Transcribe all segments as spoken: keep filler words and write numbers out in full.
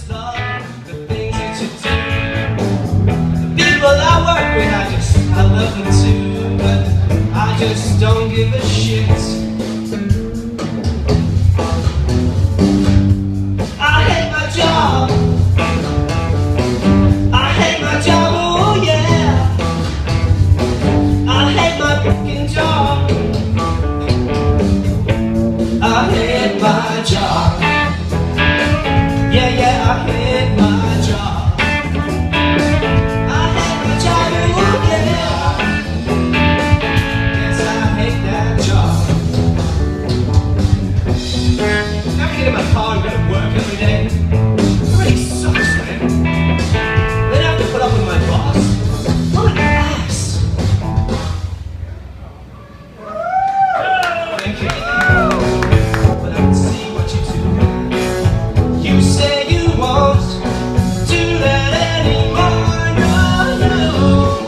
just love the things that you do. The people I work with, I just, I love them too, but I just don't give a shit. I hate my job. I hate my job, oh yeah. I hate my fucking job. I hate my job. Yeah, yeah, I hate my job. I hate my job, oh yeah. Yes, I hate that job. I get in my car and go to work every day. It really sucks, man. Then I have to put up with my boss. What an ass. Thank you. But I can see what you do. You say you won't do that anymore. No, no.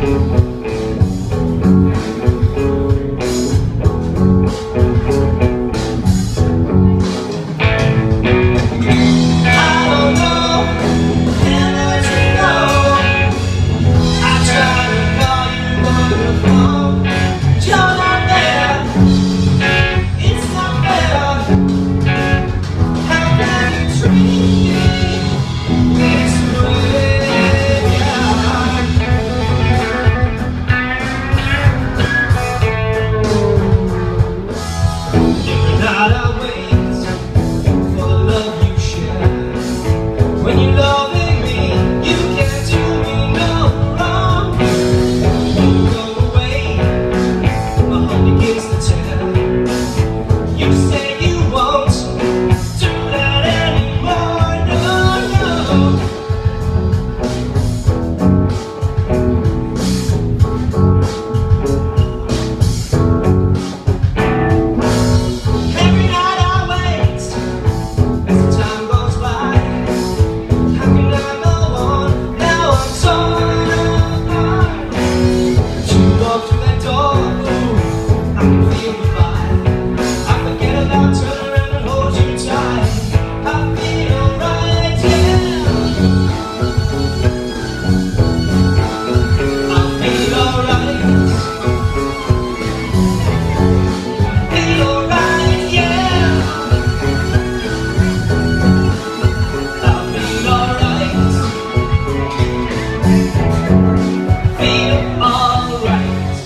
I don't know, and as you know, I try to call you on the phone, but you're not there. It's not fair. How can you treat me this way? You're not always for love you share. When you're loving me, you can't do me no wrong. You go away, my heart begins to tear. You say you won't do that anymore, no, no. Every night I wait as the time goes by. How can I go on? Now I'm torn apart. You walk through that door, ooh, I can feel the vibe. I forget about turn around and hold you tight. I feel alright, yeah. I feel alright. Feel alright, yeah. I feel alright. Feel alright.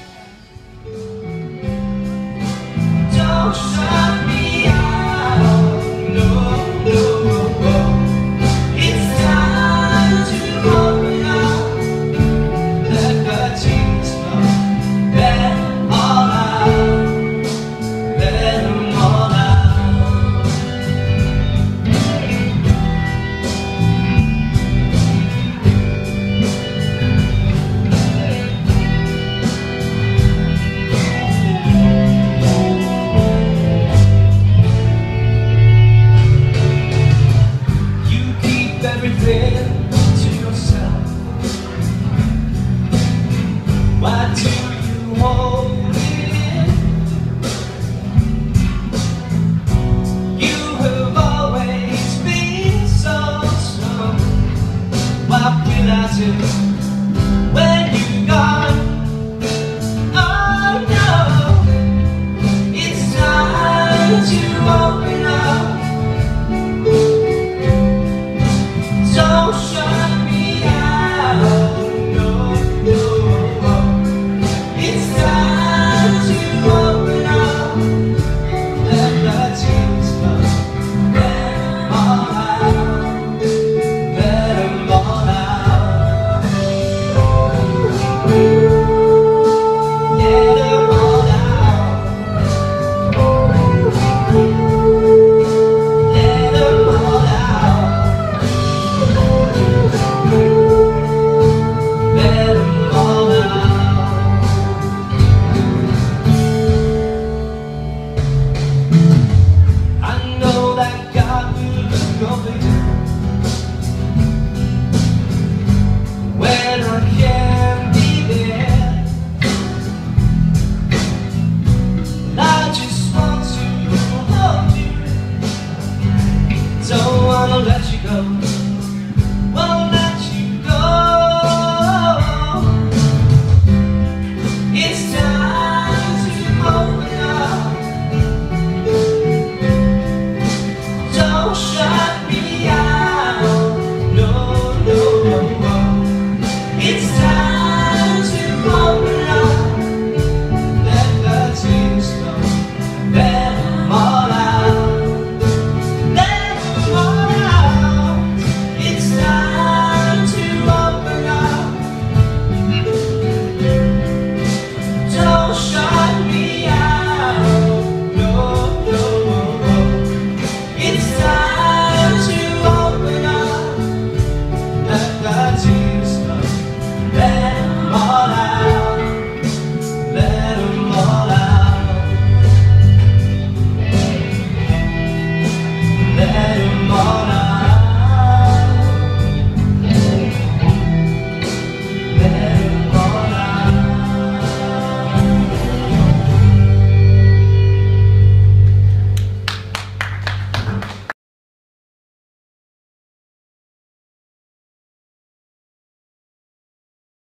Don't shut me out, no, no, no. It's time to open up. Let the tears flow. Let them all out. Let them all out. You keep everything to yourself. Why do you hold it in? You have always been so strong. What will I do when you're gone? Oh no, it's time to open up. Don't shut me out, no, no. It's time to open up. Let the tears flow. Let them all out. Let them all out. Let them all out. Let them all out. Let them all out. I know that God will look over you when I can't be there. And I just want to hold you. Don't want wanna let you go.